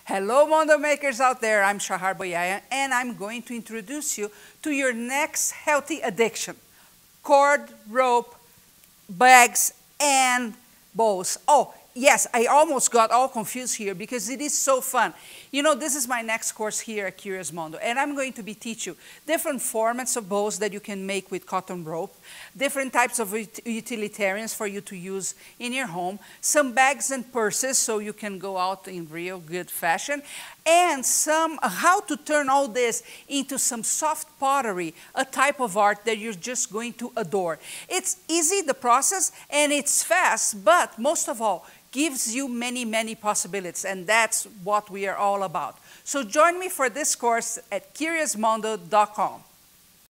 Hello, Mondo makers out there. I'm Shahar Boyaya, and I'm going to introduce you to your next healthy addiction: cord, rope, bags, and bowls. Oh, yes, I almost got all confused here because it is so fun. You know, this is my next course here at Curious Mondo, and I'm going to be teaching you different formats of bows that you can make with cotton rope, different types of utilitarians for you to use in your home, some bags and purses so you can go out in real good fashion, and some how to turn all this into some soft pottery, a type of art that you're just going to adore. It's easy, the process, and it's fast, but most of all, gives you many, many possibilities, and that's what we are all about. So join me for this course at curiousmondo.com.